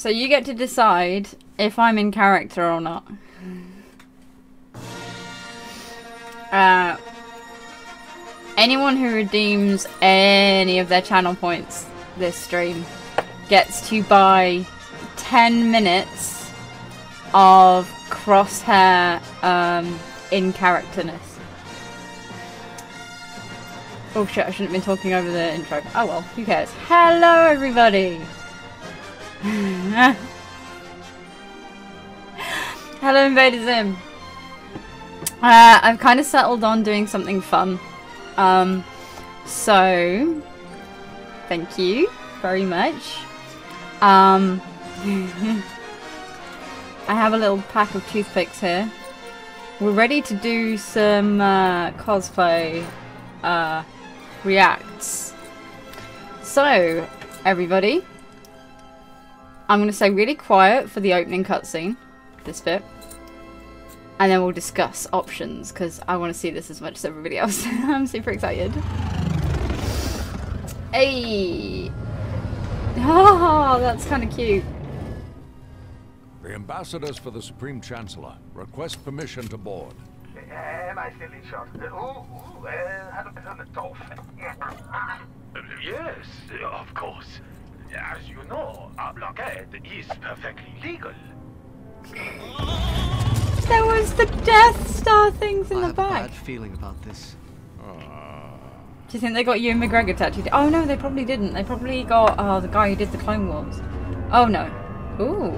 So you get to decide if I'm in character or not. Anyone who redeems any of their channel points this stream gets to buy 10 minutes of Crosshair in characterness. Oh shit, I shouldn't have been talking over the intro. Oh well, who cares? Hello everybody! Hello Invader Zim! I've kind of settled on doing something fun. So thank you very much. I have a little pack of toothpicks here. We're ready to do some cosplay reacts. So everybody, I'm going to stay really quiet for the opening cutscene, this bit. And then we'll discuss options, because I want to see this as much as everybody else. I'm super excited. Hey! Oh, that's kind of cute. The ambassadors for the Supreme Chancellor request permission to board. Yes, of course. As you know, our blockade is perfectly legal. There was the Death Star things in the back. I have a bad feeling about this. Do you think they got Ewan McGregor tattooed? Oh no, they probably didn't. They probably got the guy who did the Clone Wars. Oh no. Ooh.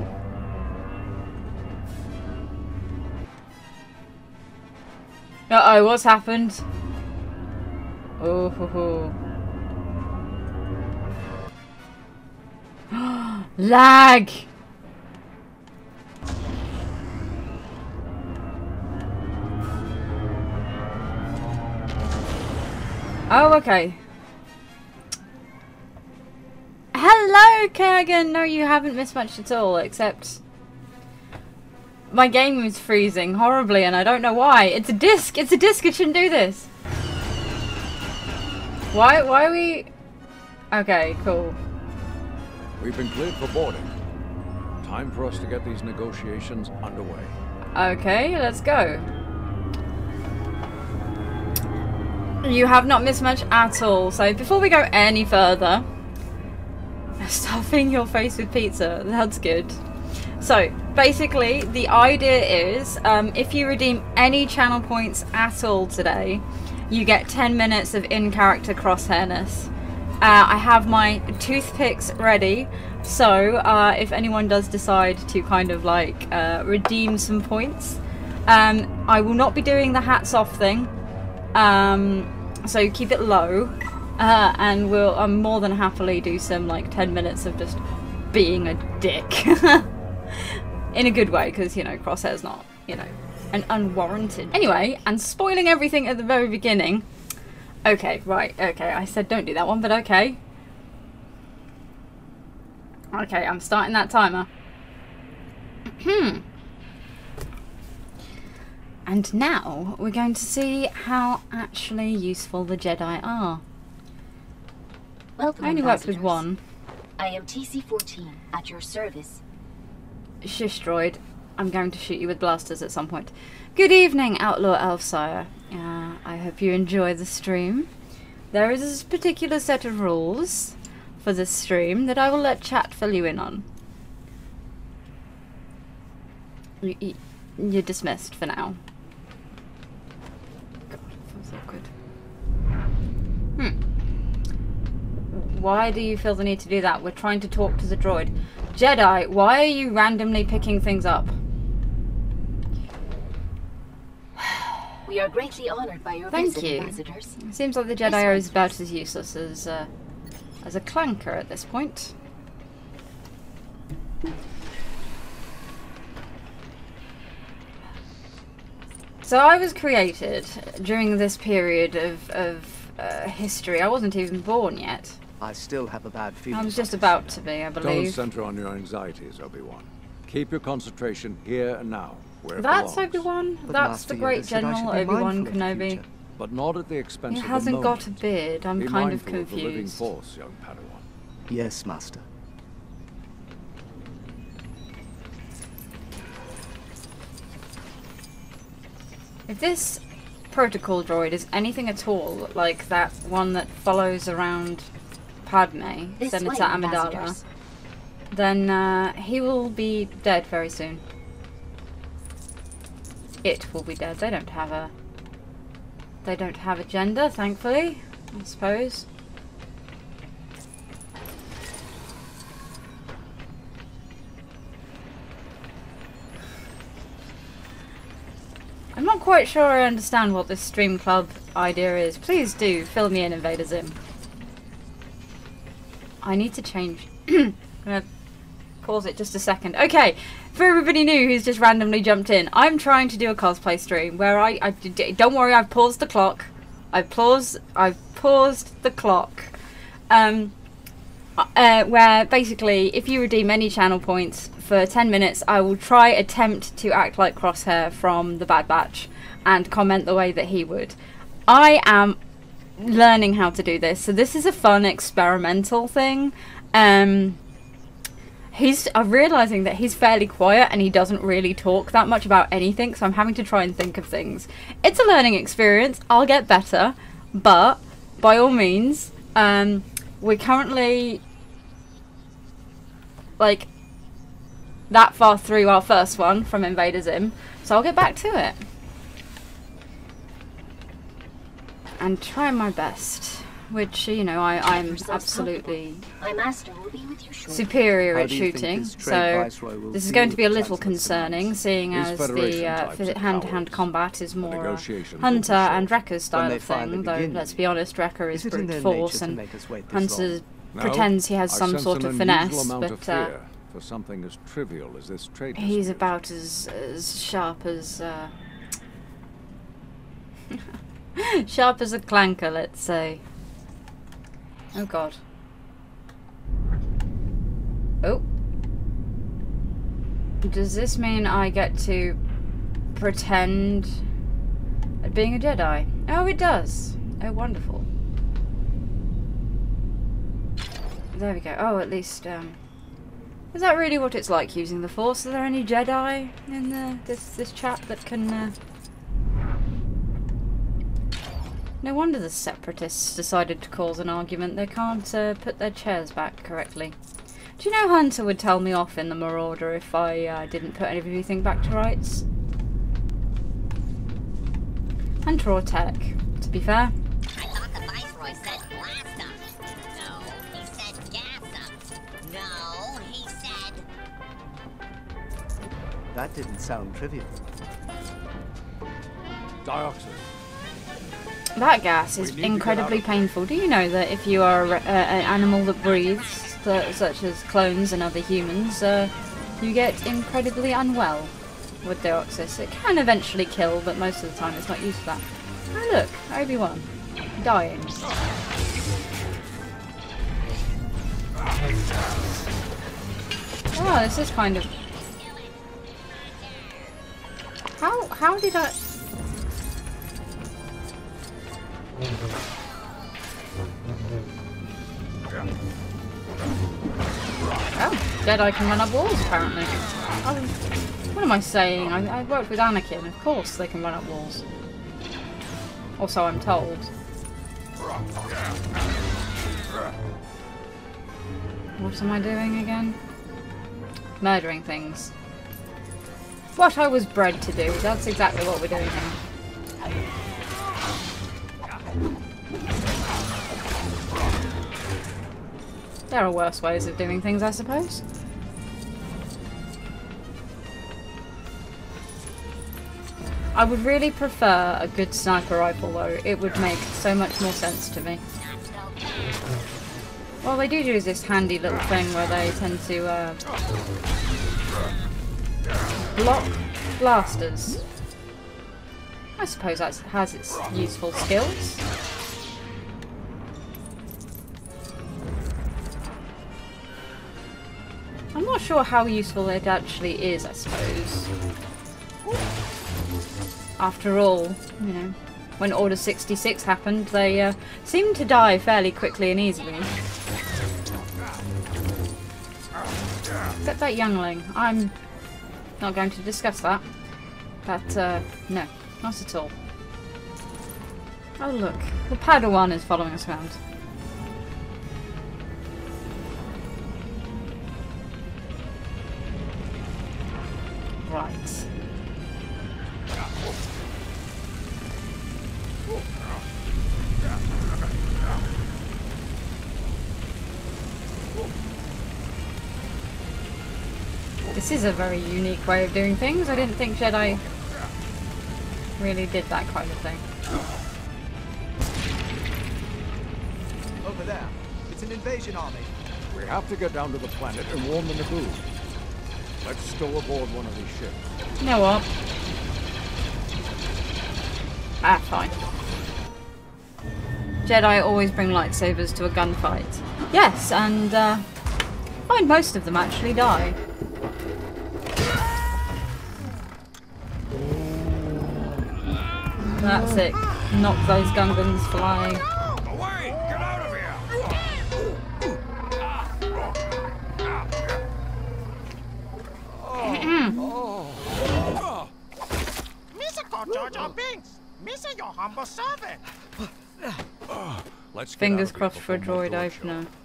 Uh-oh, what's happened? Oh ho ho. Lag! Oh, okay. Hello, Kerrigan! No, you haven't missed much at all, except my game was freezing horribly and I don't know why. It's a disc! It's a disc! It shouldn't do this! Why are we... Okay, cool. We've been cleared for boarding. Time for us to get these negotiations underway. Okay, let's go. You have not missed much at all. So before we go any further, stuffing your face with pizza, that's good. So basically the idea is if you redeem any channel points at all today, you get 10 minutes of in-character crosshairness. I have my toothpicks ready, so if anyone does decide to kind of like redeem some points, I will not be doing the hats off thing. So keep it low, and we'll more than happily do some like 10 minutes of just being a dick. In a good way, because, you know, Crosshair's not, you know, an unwarranted. Anyway, and spoiling everything at the very beginning. Okay, right, okay, I said don't do that one, but okay. Okay, I'm starting that timer. And now we're going to see how actually useful the Jedi are. Welcome, I only worked with one. I am TC-14 at your service. Shush, droid. I'm going to shoot you with blasters at some point. Good evening, Outlaw Elfsire. I hope you enjoy the stream. There is a particular set of rules for this stream that I will let chat fill you in on. You're dismissed for now. God, that feels awkward. Why do you feel the need to do that? We're trying to talk to the droid. Jedi, why are you randomly picking things up? We are greatly honored by your Thank visit, you. ambassadors. It seems like the Jedi are about as useless as a clanker at this point. So I was created during this period of history. I wasn't even born yet. I still have a bad feeling. I was just about to be, I Don't believe. center on your anxieties, Obi-Wan. Keep your concentration here and now, where it That's belongs. Obi-Wan. But That's Master the great Yoda said I General should be Obi-Wan mindful of the Kenobi. future. But not at the expense He of hasn't the got a moment. beard. I'm Be kind of mindful of the living confused. force, young Padawan. Yes, Master. If this protocol droid is anything at all like that one that follows around Padme, This Senator way, Amidala, ambassadors. then he will be dead very soon. It will be dead. They don't have a gender, thankfully, I suppose. I'm not quite sure I understand what this stream club idea is. Please do fill me in, Invader Zim. I need to change. I'm gonna pause it just a second. Okay, for everybody new who's just randomly jumped in, I'm trying to do a cosplay stream where don't worry, I've paused the clock. I've paused the clock. Where basically, if you redeem any channel points for 10 minutes, I will attempt to act like Crosshair from the Bad Batch and comment the way that he would. I am learning how to do this, so this is a fun experimental thing. I'm realizing that he's fairly quiet and he doesn't really talk that much about anything, so I'm having to try and think of things. It's a learning experience. I'll get better, but by all means, we're currently like that far through our first one from Invader Zim, so I'll get back to it and try my best, which, you know, I'm absolutely My master will be with you shortly. superior How at do you think shooting, this trade so viceroy will this is deal going to be a with little Chancellor's concerning, demands? seeing These as Federation the types of hand-to-hand powers, combat is the more negotiations will be Hunter and short. Wrecker's style they of finally thing, though begin, let's be honest, Wrecker is Is it in brute their force nature to and make us wait this Hunter long? No, pretends he has I some sense sort an of unusual finesse, amount of but fear for something as trivial as this trade he's dispute. about as sharp as sharp as a clanker, let's say. Oh god. Oh. Does this mean I get to pretend at being a Jedi? Oh, it does. Oh, wonderful. There we go. Oh, at least, is that really what it's like using the Force? Are there any Jedi in this chat that can, No wonder the Separatists decided to cause an argument. They can't, put their chairs back correctly. Do you know Hunter would tell me off in the Marauder if I, didn't put everything back to rights? Hunter or Tech, to be fair. I thought the Viceroy said blast 'em. No, he said gas 'em. No, he said... That didn't sound trivial. Dioxin. That gas is We need to get incredibly out of painful. Do you know that if you are an animal that breathes, such as clones and other humans, you get incredibly unwell with Deoxys? It can eventually kill, but most of the time it's not used for that. Oh look, Obi-Wan. Dying. Oh, this is kind of... How did I... Oh, Jedi can run up walls, apparently. What am I saying? I worked with Anakin. Of course they can run up walls. Or so I'm told. What am I doing again? Murdering things. What I was bred to do. That's exactly what we're doing here. There are worse ways of doing things, I suppose. I would really prefer a good sniper rifle though. It would make so much more sense to me. Well, they do this handy little thing where they tend to block blasters. I suppose that has its useful skills. I'm not sure how useful it actually is, I suppose. After all, you know, when Order 66 happened, they seemed to die fairly quickly and easily. Except that youngling. I'm not going to discuss that. But, no. Not at all. Oh look, the Padawan is following us around. Right. This is a very unique way of doing things. I didn't think Jedi really did that kind of thing. Over there. It's an invasion army. We have to get down to the planet and warn the Naboo. Let's go aboard one of these ships. You know what? Ah, fine. Jedi always bring lightsabers to a gunfight. Yes, and I find most of them actually die. That's it. Knock those Gungans flying. Away! Get out of here! Mr. Jar Jar Binks! Mr. Your humble servant! Let's get Fingers out of here crossed for a before more droid doors show opener. up.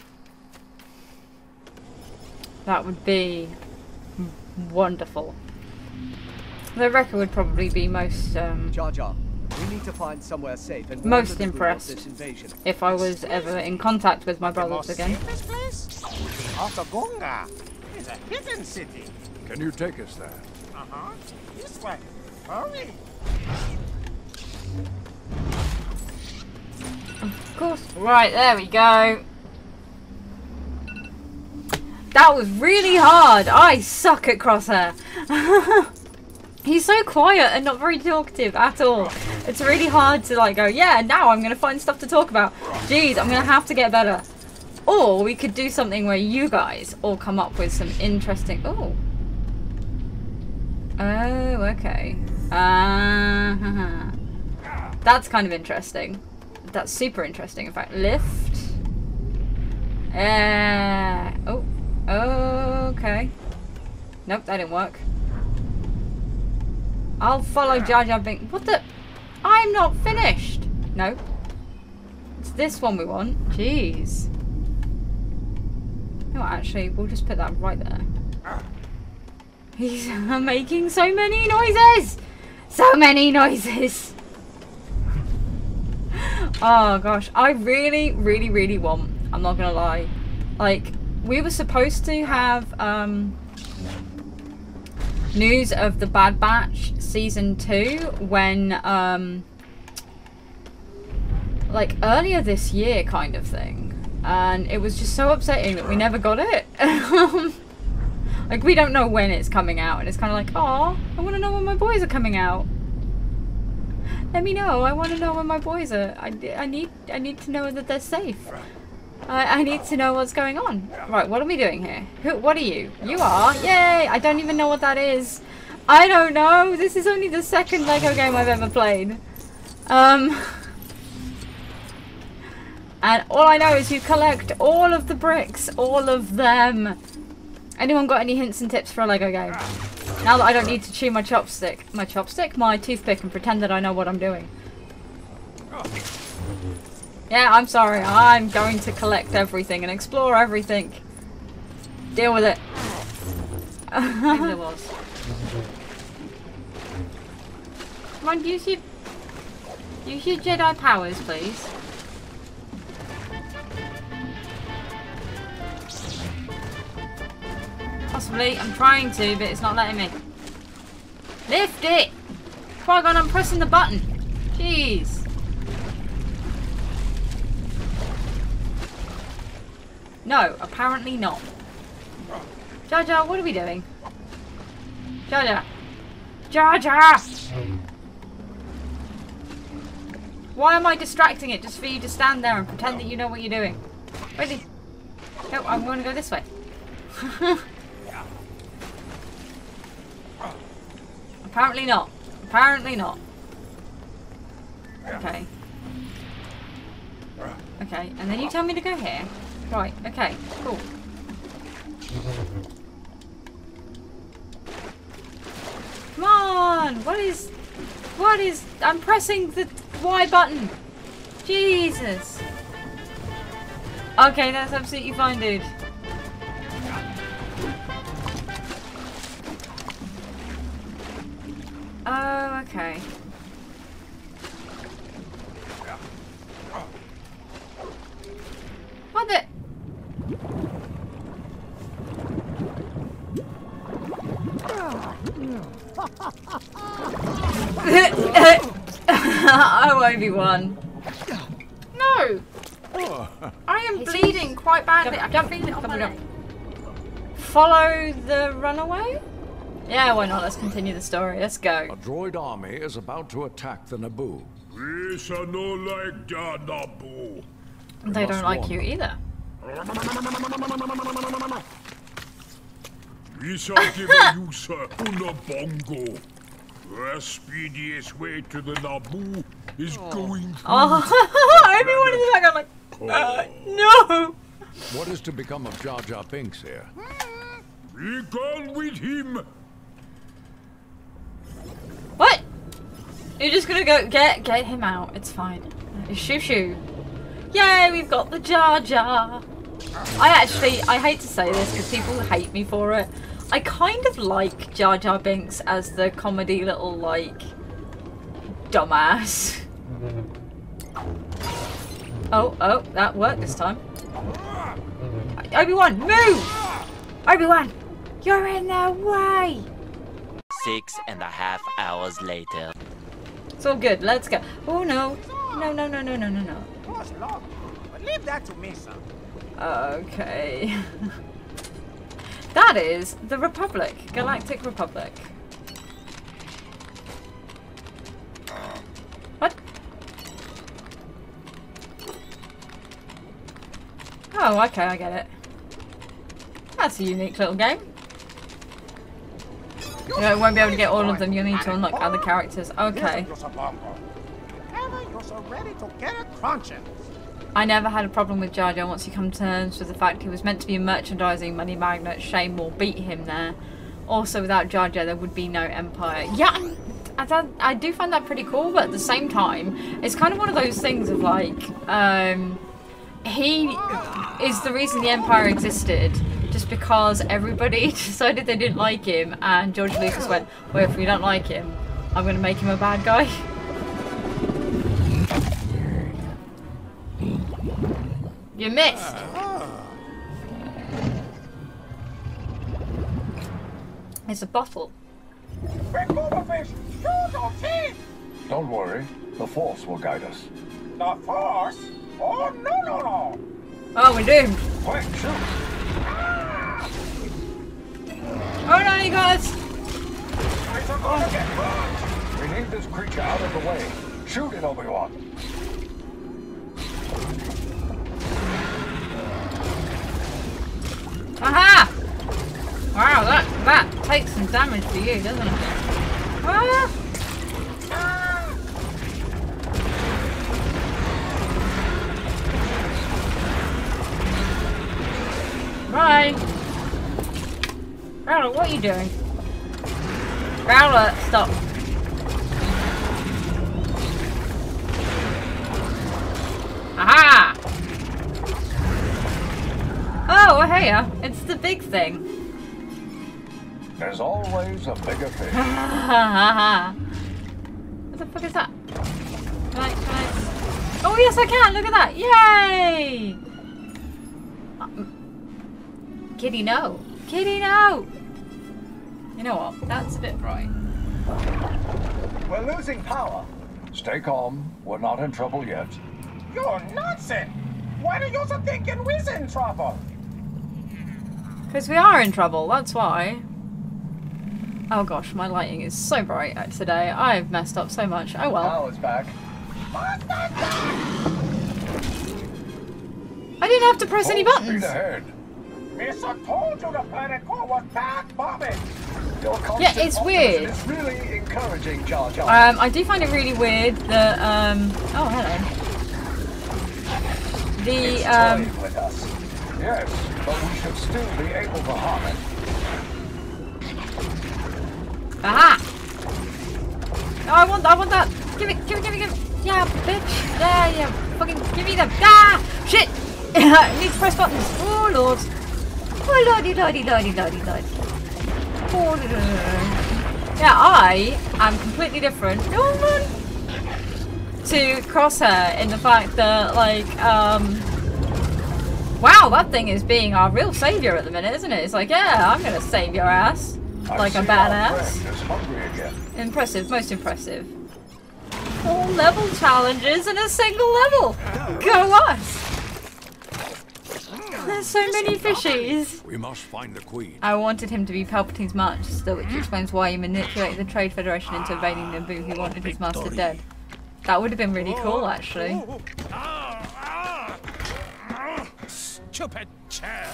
That would be wonderful. The Wrecker would probably be most Jar Jar, we need to find somewhere safe and warn most the Naboo of impressed this invasion. if I was ever in contact with my brothers again. This place? Altagunga is a hidden city. Can you take us there? Uh-huh. This way. Hurry. Of course. Right, there we go. That was really hard. I suck at Crosshair. He's so quiet and not very talkative at all. It's really hard to like go, yeah, now I'm going to find stuff to talk about. Jeez, I'm going to have to get better. Or we could do something where you guys all come up with some interesting... Oh. Oh, okay. That's kind of interesting. That's super interesting, in fact. Lift. Oh. Okay. Nope, that didn't work. I'll follow Jar Jar Binks. What the? I'm not finished. Nope. It's this one we want. Jeez. No, actually, we'll just put that right there. He's making so many noises! So many noises! Oh gosh, I really, really, really want, I'm not gonna lie, like, we were supposed to have news of the Bad Batch Season 2 when, like, earlier this year kind of thing. And it was just so upsetting that we never got it. Like, we don't know when it's coming out, and it's kind of like, oh, I want to know when my boys are coming out. Let me know. I want to know when my boys are. I need to know that they're safe. I need to know what's going on. Right, what are we doing here? What are you? You are? Yay! I don't even know what that is. I don't know. This is only the second Lego game I've ever played. And all I know is you collect all of the bricks, all of them. Anyone got any hints and tips for a Lego game? Now that I don't need to chew my toothpick, and pretend that I know what I'm doing. Yeah, I'm sorry. I'm going to collect everything and explore everything. Deal with it. Maybe there was. Come on, use your Jedi powers, please. Possibly. I'm trying to, but it's not letting me. Lift it! Qui-Gon, I'm pressing the button. Jeez. No, apparently not. Jar Jar, what are we doing? Jar Jar. Jar Jar! Why am I distracting it just for you to stand there and pretend that you know what you're doing? Ready? No, I'm going to go this way. Apparently not. Apparently not. Okay. Okay, and then you tell me to go here. Right, okay, cool. Come on! What is... What is... I'm pressing the Y button. Jesus. Okay, that's absolutely fine, dude. Oh, okay. What the... Oh, Obi-Wan. No! I am bleeding quite badly. I'm feeling it on my leg. Follow the runaway? Yeah, why not? Let's continue the story. Let's go. A droid army is about to attack the Naboo. We shall no like the Naboo. They don't like you either. We shall give a user Unabongo. The speediest way to the Naboo is going through. Oh, everyone in the back, I'm like, no! What is to become of Jar Jar Binks here? Be gone with him. What? You're just gonna go get him out. It's fine. Shoo shoo. Yay, we've got the Jar Jar. I hate to say this because people hate me for it. I kind of like Jar Jar Binks as the comedy little, like, dumbass. Oh, that worked this time. Obi-Wan, move! Obi-Wan, you're in the way! 6.5 hours later. It's all good, let's go. Oh no. No. Boss love, but leave that to me, son. Okay. That is the Republic, Galactic Republic. What? Oh, okay, I get it. That's a unique little game. You won't be able to get all of them, you'll need to unlock other characters. Okay. I never had a problem with Jar Jar once you come to terms with the fact he was meant to be a merchandising money magnet. Shame will beat him there. Also, without Jar Jar, there would be no Empire. Yeah, I do find that pretty cool, but at the same time, it's kind of one of those things of like, he is the reason the Empire existed, just because everybody decided they didn't like him, and George Lucas went, well, if we don't like him, I'm going to make him a bad guy. You missed! It's a bottle. Don't worry, the Force will guide us. The Force? Oh, no. Oh, we're doomed. Quick, shoot! Oh no, you guys! We need this creature out of the way. Shoot it, Obi-Wan. Aha! Wow, that takes some damage for you, doesn't it? Ah! Bye! Growler, what are you doing? Growler, stop. Aha! Oh, hey, it's the big thing. There's always a bigger fish. What the fuck is that? Can I... Oh yes, I can! Look at that! Yay! Kitty, no! Kitty, no! You know what? That's a bit bright. We're losing power. Stay calm. We're not in trouble yet. You're nonsense! Why do you think we're in trouble? Because we are in trouble, that's why. Oh gosh, my lighting is so bright today. I've messed up so much. Oh well. Power's back. I didn't have to press any buttons. Speed ahead. Missa told you the planet core was back bombing. Yeah, it's weird. It's really encouraging, Jar Jar. I do find it really weird that oh hello. It's toying with us. Yes, but we should still be able to harm it. Aha! I want that. Give it. Yeah, bitch. Yeah. Fucking give me them. Ah, shit. I need to press buttons. Oh lord. Oh lordy. Oh, yeah, I am completely different. Oh man. To Crosshair in the fact that, like, wow, that thing is being our real savior at the minute, isn't it? It's like, yeah, I'm gonna save your ass. Like a badass. Impressive, most impressive. 4 level challenges in a single level. Go us! There's so many fishies. We must find the Queen. I wanted him to be Palpatine's master, which explains why he manipulated the Trade Federation into invading Naboo. He wanted his master dead. That would have been really cool, actually. Stupid chair.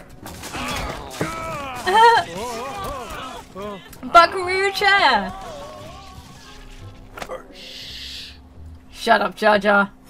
Buckaroo chair. Shut up, Jar Jar.